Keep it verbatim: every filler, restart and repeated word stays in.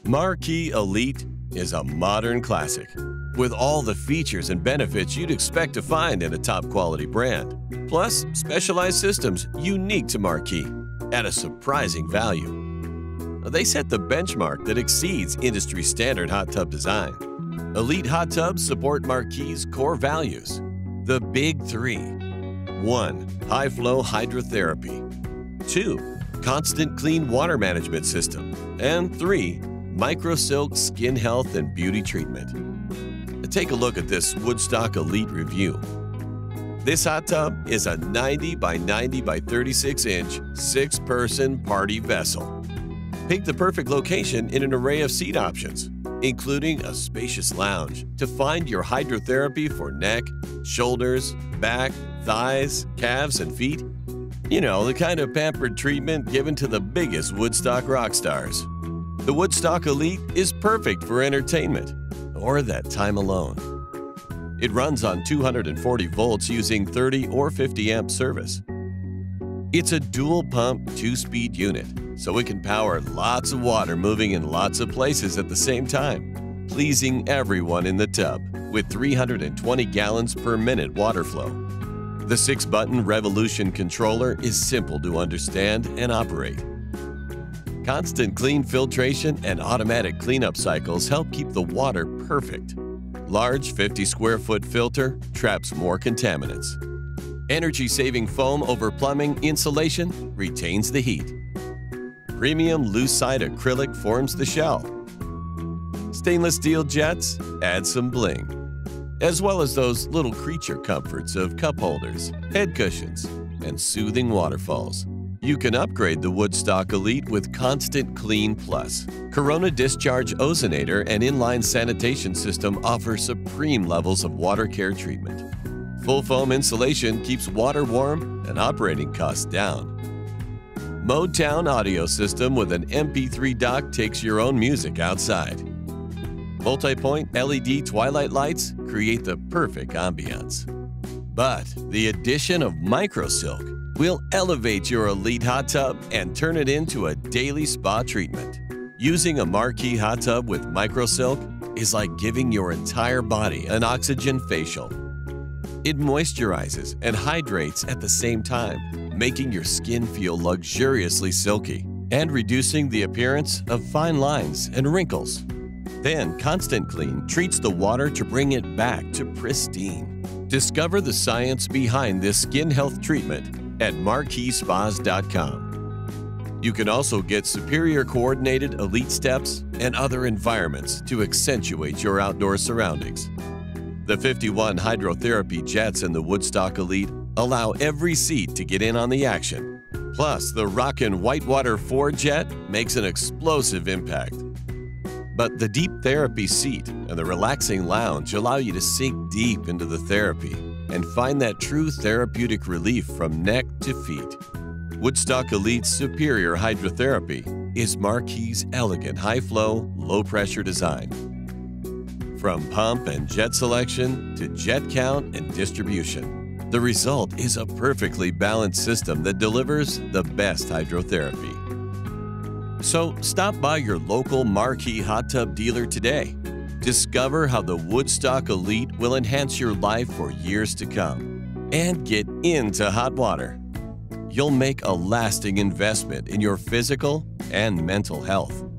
Marquis Elite is a modern classic with all the features and benefits you'd expect to find in a top-quality brand, plus specialized systems unique to Marquis at a surprising value. They set the benchmark that exceeds industry-standard hot tub design. Elite hot tubs support Marquis' core values, the big three. one. High-flow hydrotherapy. two. Constant clean water management system. And three. MicroSilk skin health and beauty treatment. Take a look at this Woodstock Elite review. This hot tub is a ninety by ninety by thirty-six inch, six-person party vessel. Pick the perfect location in an array of seat options, including a spacious lounge to find your hydrotherapy for neck, shoulders, back, thighs, calves, and feet. You know, the kind of pampered treatment given to the biggest Woodstock rock stars. The Woodstock Elite is perfect for entertainment or that time alone. It runs on two hundred forty volts using thirty or fifty amp service. It's a dual pump two-speed unit, so it can power lots of water moving in lots of places at the same time, pleasing everyone in the tub with three hundred twenty gallons per minute water flow. The six-button Revolution controller is simple to understand and operate. Constant clean filtration and automatic cleanup cycles help keep the water perfect. Large fifty square foot filter traps more contaminants. Energy-saving foam over plumbing insulation retains the heat. Premium loose-side acrylic forms the shell. Stainless steel jets add some bling, as well as those little creature comforts of cup holders, head cushions, and soothing waterfalls. You can upgrade the Woodstock Elite with Constant Clean Plus. Corona Discharge Ozonator and inline sanitation system offer supreme levels of water care treatment. Full foam insulation keeps water warm and operating costs down. Motown audio system with an M P three dock takes your own music outside. Multi-point L E D twilight lights create the perfect ambiance. But the addition of MicroSilk will elevate your Elite hot tub and turn it into a daily spa treatment. Using a Marquis hot tub with MicroSilk is like giving your entire body an oxygen facial. It moisturizes and hydrates at the same time, making your skin feel luxuriously silky and reducing the appearance of fine lines and wrinkles. Then Constant Clean treats the water to bring it back to pristine. Discover the science behind this skin health treatment at marquis spas dot com. You can also get superior coordinated Elite steps and other environments to accentuate your outdoor surroundings. The fifty-one hydrotherapy jets in the Woodstock Elite allow every seat to get in on the action. Plus, the rockin' Whitewater four jet makes an explosive impact. But the Deep Therapy seat and the relaxing lounge allow you to sink deep into the therapy and find that true therapeutic relief from neck to feet. Woodstock Elite's superior hydrotherapy is Marquis' elegant high-flow, low-pressure design. From pump and jet selection to jet count and distribution, the result is a perfectly balanced system that delivers the best hydrotherapy. So stop by your local Marquis hot tub dealer today. Discover how the Woodstock Elite will enhance your life for years to come. And get into hot water. You'll make a lasting investment in your physical and mental health.